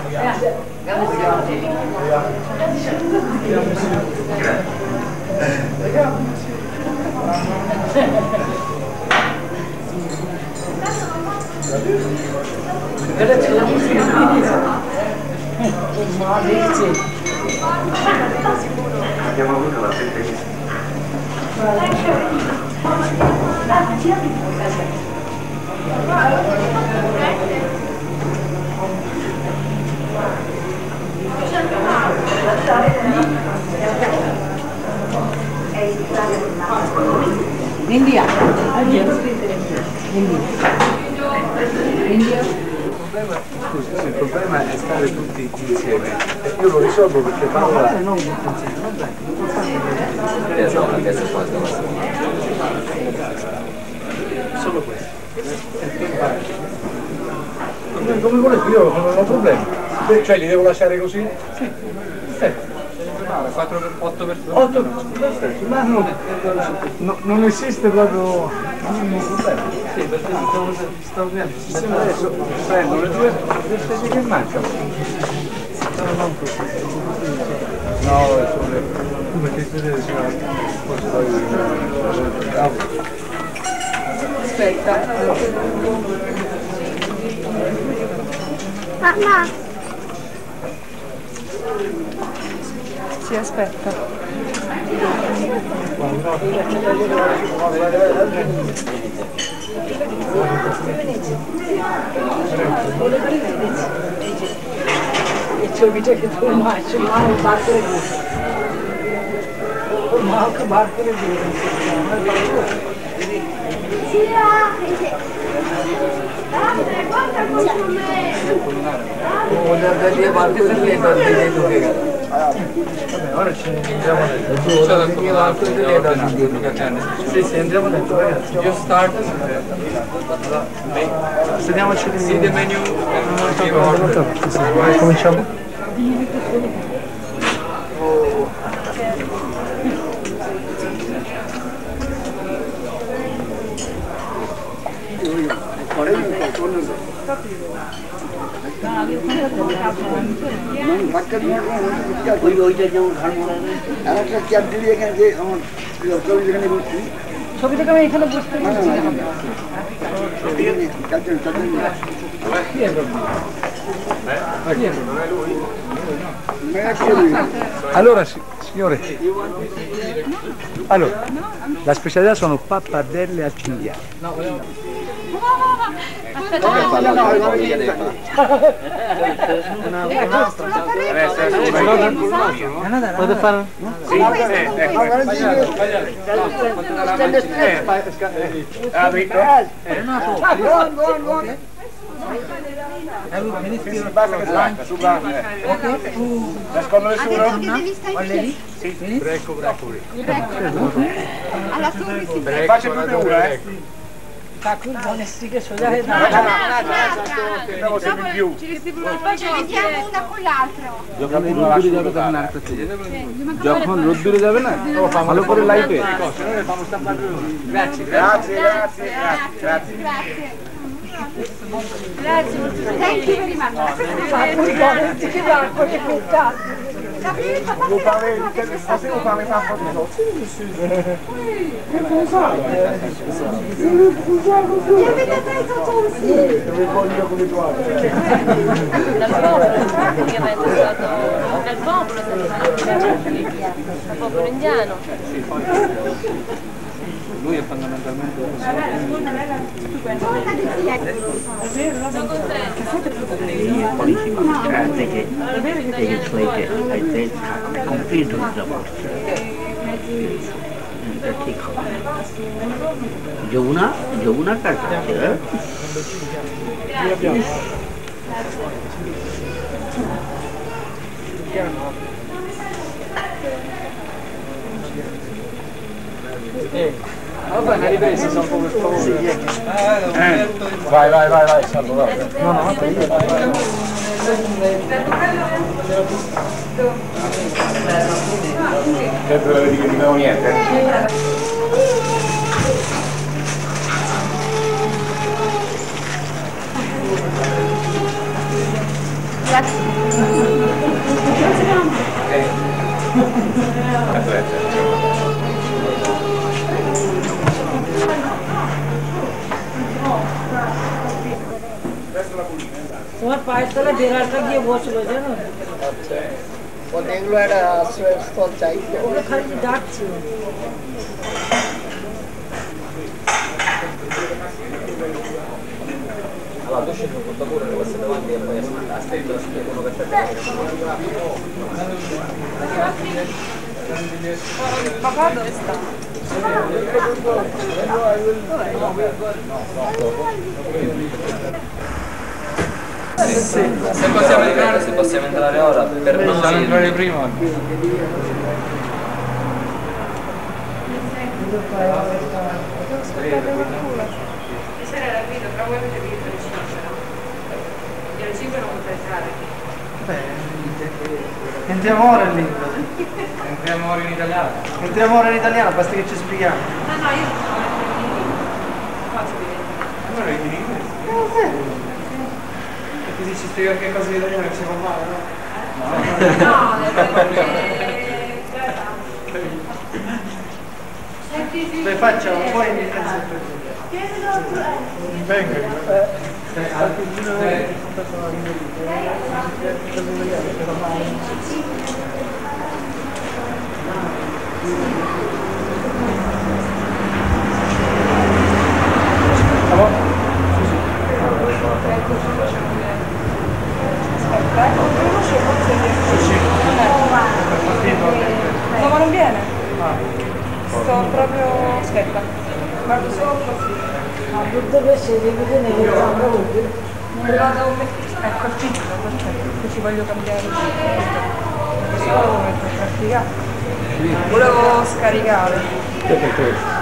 Abbiamo avuto la sentenza. India. Scusa, il problema è stare tutti insieme. Io lo risolvo perché Paola... Solo questo. Come volete, io non ho problemi. Cioè li devo lasciare così? Sì. 8 persone. Ma non esiste proprio un problema. Sì, perché sto bene. Adesso prendo le due spese che mancano. No, sono le... perché vedete se Aspetta. Mamma! Si aspetta. E c'è che tu mangi, ma non battere giù. Ma che battere giù. Ora ci andiamo dentro. Sì, sì, andiamo dentro, ragazzi. You start. Sediamoci di... See the menu. Cominciamo. ছবিটা আমি এখানে বসতে পারছি Allora, signore, allora, la specialità sono pappardelle al cinghiale. Potete fare? Sì, basta che sbacca, su basta. Nascondono nessuno? Sì, breco. Alla torre si Faccia tutte una, ঠাকুর গণেশজি কে সোজা হয়ে Andiamo sempre in più. ci vediamo una con l'altro. যখন রোদ্দুরে যাবে না ভালো করে লাইটে grazie. Thank you very much. ঠাকুর গণেশজিকে বার করে পেটা Vous parlez français, vous parlez pas français? Mi avete preso tutti. Dove voglio come tu Dal popolo, praticamente è stato dal popolo, dal popolo indiano. Lui è fondamentalmente complete ঠিক হবে যমুনার কাছে Vabbè, ne ripresi, sono un po' per favore. Vai, salvo, vai. No, che dovevo dire che non avevo niente? Grazie. তোমার পায়ের তলে বেড়াটা দিয়ে বসলো জানো এগুলো একটা আশ্রয়স্থল চাই ওগুলো খালি ডাকছে Papà dove sta? Se possiamo entrare ora per non entrare prima. Stasera la guido, però voi avete vinto le 5, no? Io alle 5 non potrei entrare. Entriamo ora in lingua. Entriamo ora in italiano. Entriamo ora in italiano, basta che ci spieghiamo. No, io non faccio diventare. Allora in inglese. E così ci spiega che cosa di italiano ci fa male, no? No, perché... Beh, facciamo, poi mi penso Venga. No, ma non viene. Sto proprio... aspetta. Guardo solo così. Ma dove sei? Nelle gambe Non vado a mettere... Ecco il titolo, perfetto. Che ci voglio cambiare il titolo. Solo per praticare. Volevo scaricare.